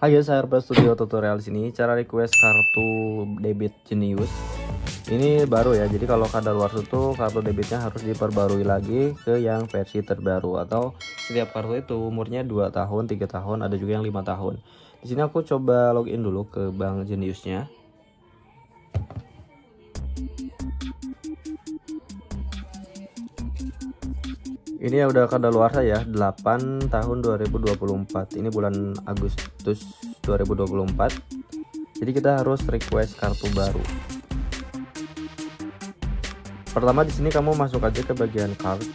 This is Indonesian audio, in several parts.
Hai guys, saya RP Studio tutorial di sini cara request kartu debit Genius. Ini baru ya. Jadi kalau kadaluarsa tuh kartu debitnya harus diperbarui lagi ke yang versi terbaru, atau setiap kartu itu umurnya 2 tahun, 3 tahun, ada juga yang 5 tahun. Di sini aku coba login dulu ke Bank Geniusnya. Ini ya udah kadaluarsa ya, 8 tahun 2024. Ini bulan Agustus 2024. Jadi kita harus request kartu baru. Pertama di sini kamu masuk aja ke bagian card.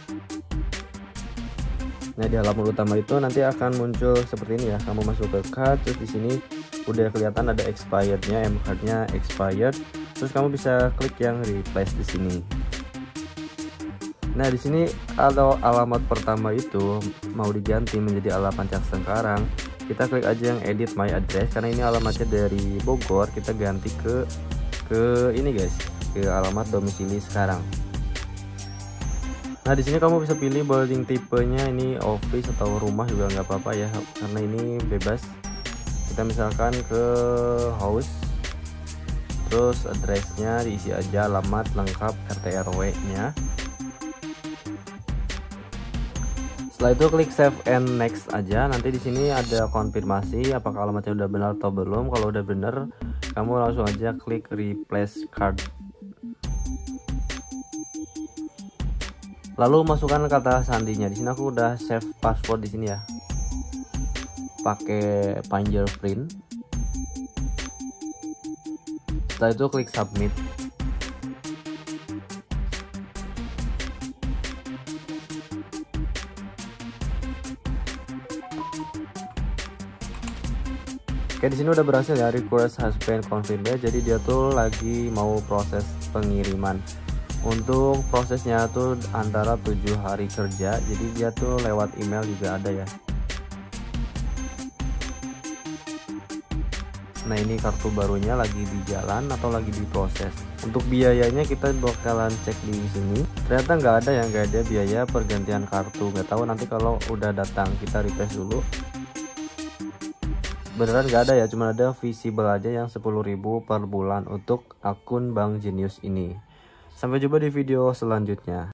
Nah, di halaman utama itu nanti akan muncul seperti ini ya. Kamu masuk ke card, terus di sini udah kelihatan ada expirednya, M-cardnya expired. Terus kamu bisa klik yang replace di sini. Nah, di sini kalau alamat pertama itu mau diganti menjadi alamat yang sekarang, kita klik aja yang edit my address, karena ini alamatnya dari Bogor, kita ganti ke ini guys, ke alamat domisili sekarang. Nah, di sini kamu bisa pilih building tipenya, ini office atau rumah juga nggak apa-apa ya, karena ini bebas. Kita misalkan ke house, terus addressnya diisi aja, alamat lengkap, RT RW-nya. Setelah itu klik save and next aja. Nanti di sini ada konfirmasi apakah alamatnya udah benar atau belum. Kalau udah benar, kamu langsung aja klik replace card. Lalu masukkan kata sandinya. Di sini aku udah save password di sini ya. Pakai fingerprint. Setelah itu klik submit. Oke, di sini udah berhasil ya, request has been confirmed. Jadi dia tuh lagi mau proses pengiriman. Untuk prosesnya tuh antara 7 hari kerja. Jadi dia tuh lewat email juga ada ya. Nah, ini kartu barunya lagi di jalan atau lagi diproses. Untuk biayanya kita bakalan cek di sini. Ternyata nggak ada biaya pergantian kartu. Nggak tahu nanti kalau udah datang, kita refresh dulu. Beneran nggak ada ya, cuma ada visible aja yang 10.000 per bulan untuk akun Bank Genius ini. Sampai jumpa di video selanjutnya.